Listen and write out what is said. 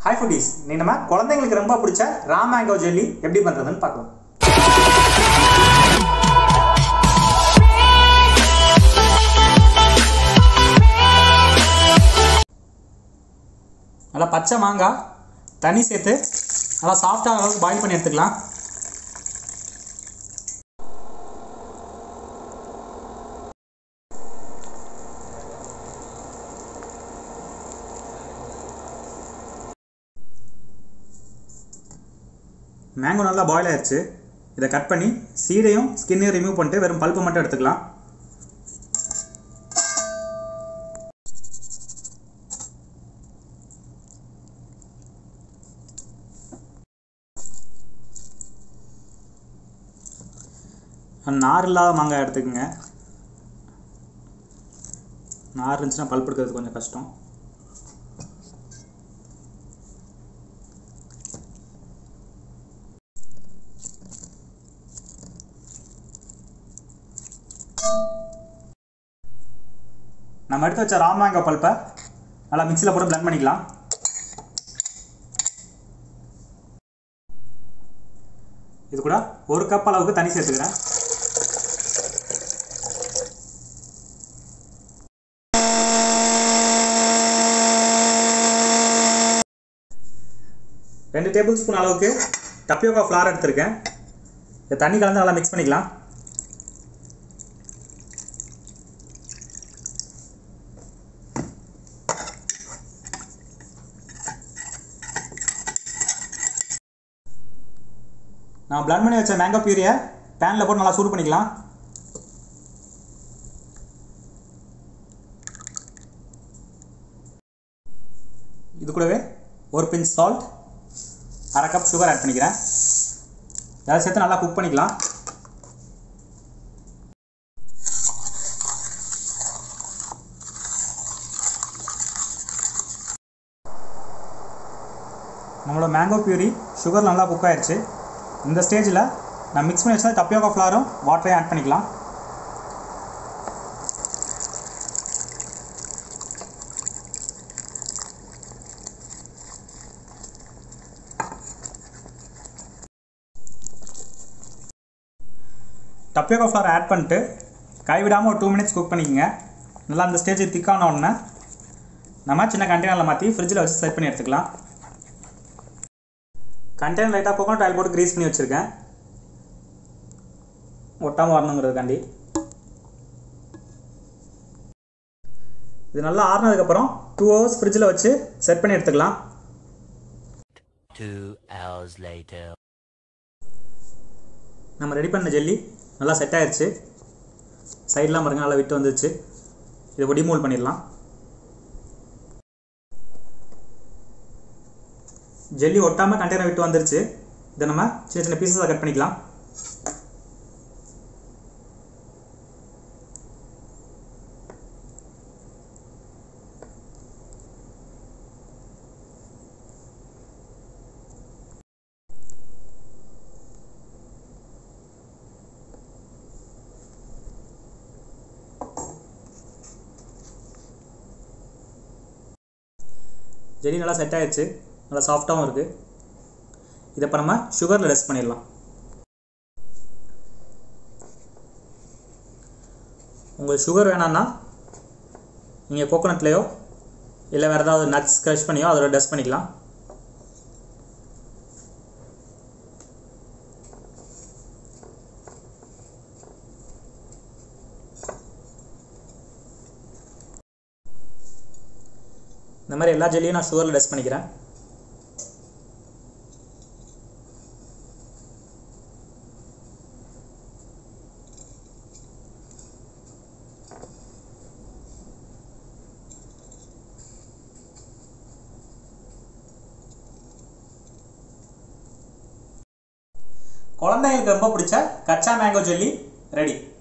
हाय foodies நீ நம்ம குழந்தைகளுக்கு ரொம்ப பிடிச்ச ரா மேங்கோ ஜெல்லி எப்படி பண்றதுன்னு பார்க்கலாம். நல்லா பச்சை மாங்காய் தண்ணி சேர்த்து நல்லா சாஃப்டாக அளவுக்கு பாயில் பண்ணி எடுத்துக்கலாம். மேங்கோ நல்லா பாயில் ஆயிடுச்சு. இதை கட் பண்ணி சீடையும் ஸ்கின்னையும் ரிமூவ் பண்ணிட்டு வெறும் பல்ப்பு மட்டும் எடுத்துக்கலாம். நார் இல்லாத மாங்காய் எடுத்துக்கோங்க. நார் இருந்துச்சுன்னா பல்ப் எடுக்கிறது கொஞ்சம் கஷ்டம். நம்ம எடுத்து வச்ச ரா மேங்கோ பல்ப்பை நல்லா மிக்சியில் போட்டு பிளெண்ட் பண்ணிக்கலாம். இது கூட 1 கப் அளவுக்கு தண்ணி சேர்த்துக்கிறேன். ரெண்டு டேபிள் ஸ்பூன் அளவுக்கு டப்பியோகா ஃப்ளார் எடுத்திருக்கேன். இந்த தண்ணி கலந்து நல்லா மிக்ஸ் பண்ணிக்கலாம். நான் பிளெண்ட் பண்ணி வச்ச மேங்கோ பியூரியை பேனில் போட்டு நல்லா சூடு பண்ணிக்கலாம். இது கூடவே 1 pinch salt, 1/2 cup sugar add பண்ணிக்கிறேன். அதை சேர்த்து நல்லா குக் பண்ணிக்கலாம். நம்மளோட மேங்கோ பியூரி சுகர் நல்லா குக் ஆயிடுச்சு. இந்த ஸ்டேஜில் நான் மிக்ஸ் பண்ணி வச்சா டப்பியோகா ஃப்ளாரும் வாட்டரையும் ஆட் பண்ணிக்கலாம். டப்பியோகா ஃப்ளார் ஆட் பண்ணிட்டு கைவிடாமல் ஒரு 2 மினிட்ஸ் குக் பண்ணிக்கோங்க. நல்லா அந்த ஸ்டேஜ் திக்கான உடனே நம்ம சின்ன கண்டெய்னரில் மாற்றி ஃப்ரிட்ஜில் வச்சு செட் பண்ணி எடுத்துக்கலாம். கண்டெய்னர் லைட்டாக கோகோனட் ஆயில் போட்டு கிரீஸ் பண்ணி வச்சுருக்கேன், ஒட்டாமல் வரணுங்கிறதுக்காண்டி. இது நல்லா ஆறுனதுக்கப்புறம் 2 ஹவர்ஸ் ஃப்ரிட்ஜில் வச்சு செட் பண்ணி எடுத்துக்கலாம். 2 hours later. நம்ம ரெடி பண்ண ஜெல்லி நல்லா செட் ஆயிடுச்சு. சைட்லாம் பாருங்க நல்லா விட்டு வந்துருச்சு. இதை டிமோல்ட் பண்ணிடலாம். ஜெல்லி ஒட்டாமல் கண்டெய்னர் விட்டு வந்துருச்சு. இதை நம்ம சின்ன சின்ன பீசஸாக கட் பண்ணிக்கலாம். ஜெல்லி நல்லா செட் ஆயிடுச்சு, நல்லா சாஃப்டாகவும் இருக்குது. இதை இப்போ நம்ம சுகரில் ரெஸ்ட் பண்ணிடலாம். உங்களுக்கு சுகர் வேணான்னா நீங்கள் கோகோனட்லேயோ இல்லை வேறு ஏதாவது நட்ஸ் க்ரஷ் பண்ணியோ அதோட டஸ்ட் பண்ணிக்கலாம். இந்த மாதிரி எல்லா ஜெல்லியும் நான் சுகரில் டஸ்ட் பண்ணிக்கிறேன். குழந்தைங்களுக்கு ரொம்ப பிடிச்ச கச்சா மேங்கோ ஜெல்லி ரெடி.